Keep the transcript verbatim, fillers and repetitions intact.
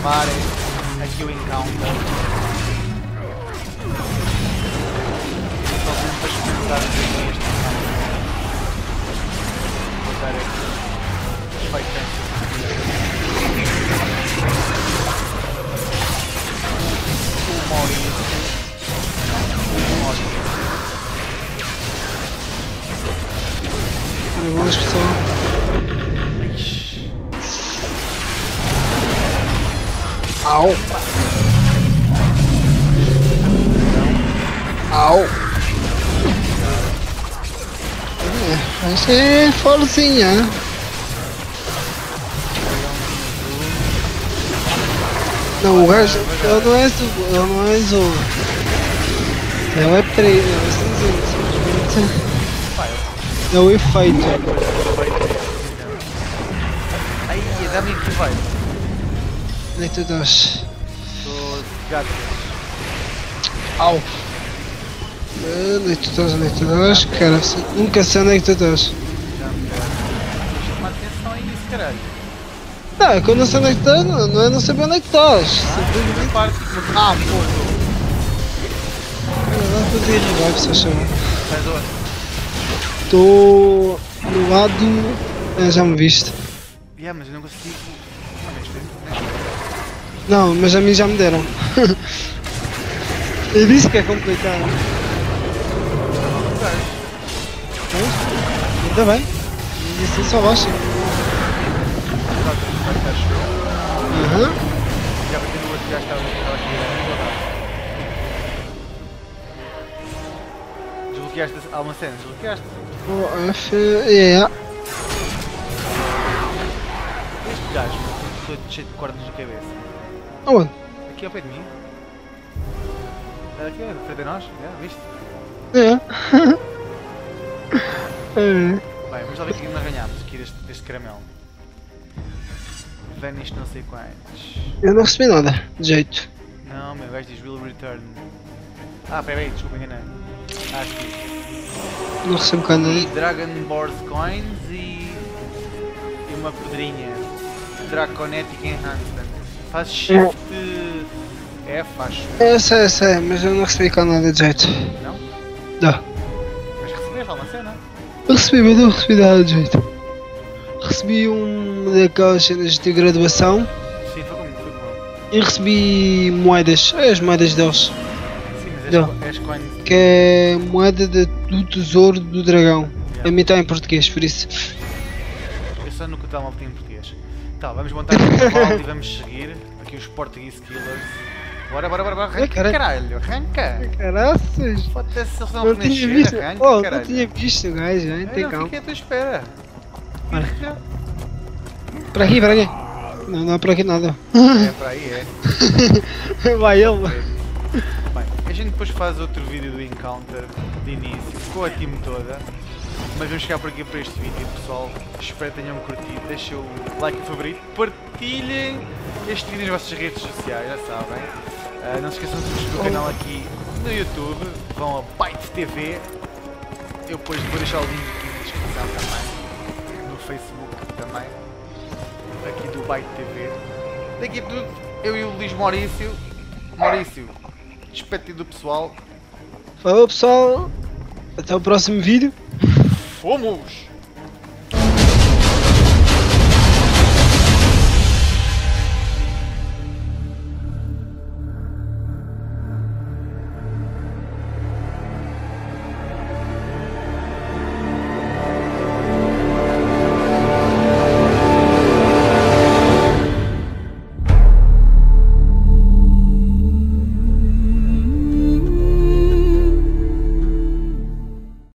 chamar aqui o encounter. Só sempre para experimentar este encounter. Vou dar aqui. Feito tanto. O Maurício. O Maurício. Eu gosto só. Au! Au! É, vai ser forzinha. Não, o gajo, ele não é o, ele não é o. Ele é preto, ele é simplesmente. É o efeito. Aí, dá-me que vai. Leito dois. Estou gato. Au! Leito dois, leito dois, cara, nunca sei onde é que tu estás. Chama atenção aí nisso, caralho. Não, é quando eu sei onde é que estás, não, não é não saber onde é que estás. Simplesmente parte. Ah, porra! Olha lá, fazer revive, se achar. Faz onde? Estou no lado. Ah, já me viste. Yeah, mas eu não consegui. Não, mas a mim já me deram. Eu disse que é complicado. Pois? Ainda bem. E assim só baixa. Aham. Já vai ter duas que já estava aqui. Desbloqueaste alguma cena? Desbloqueaste? O F. É. Este gajo, todo cheio de cordas na cabeça. Aonde? Aqui ao pé de mim. Aqui, ao pé de nós, já, viste? É. É. Bem, vamos lá ver o que nós ganhamos aqui deste, deste caramelo. Vanish não sei quantos. Eu não recebi nada, de jeito. Não, meu gajo diz will return. Ah, peraí, peraí, desculpa, enganei. Ah, aqui. Não recebo cá nada. E Dragon Board Coins e. e uma pedrinha. Draconetic Enhancement. Faz shift F, acho. É, sei, sei, mas eu não recebi cá nada de jeito. Não? Não. Mas recebeste alguma cena? Eu recebi, mas não recebi nada de jeito. Recebi uma daquelas cenas de graduação Sim, foi como, foi como. e recebi moedas, as moedas deles. Sim, mas Não. és, és coins. Que é moeda de- do tesouro do dragão. Yeah. A mim está em português, por isso. Eu só nunca estava a ter em português. Tá, vamos montar aqui o cavalo e vamos seguir. Aqui os Portuguese Killers. Bora, bora, bora, bora, arranca, Ai, caralho, arranca! Caraças! Foda-se, eles estão a Não tinha renascer, visto, arranca, oh, não caralho. tinha visto o gajo, hein? Eu Tem não calma. fiquei à tua espera. Olha. Já. Para aqui, para aqui. Não, não é para aqui nada. É para aí, é. Vai ele. Bem, a gente depois faz outro vídeo do Encounter de início, com a team toda. Mas vamos chegar por aqui para este vídeo, pessoal. Espero que tenham curtido. Deixem o like e favorito. Partilhem este vídeo nas vossas redes sociais, já sabem. Uh, não se esqueçam de subscrever o canal aqui no YouTube. Vão a Byte T V. Eu depois vou deixar o link aqui na descrição também. No Facebook também. Aqui do Byte T V. Daqui tudo, eu e o Luís Maurício. Maurício, despede do pessoal. Falou pessoal. Até o próximo vídeo. Fomos!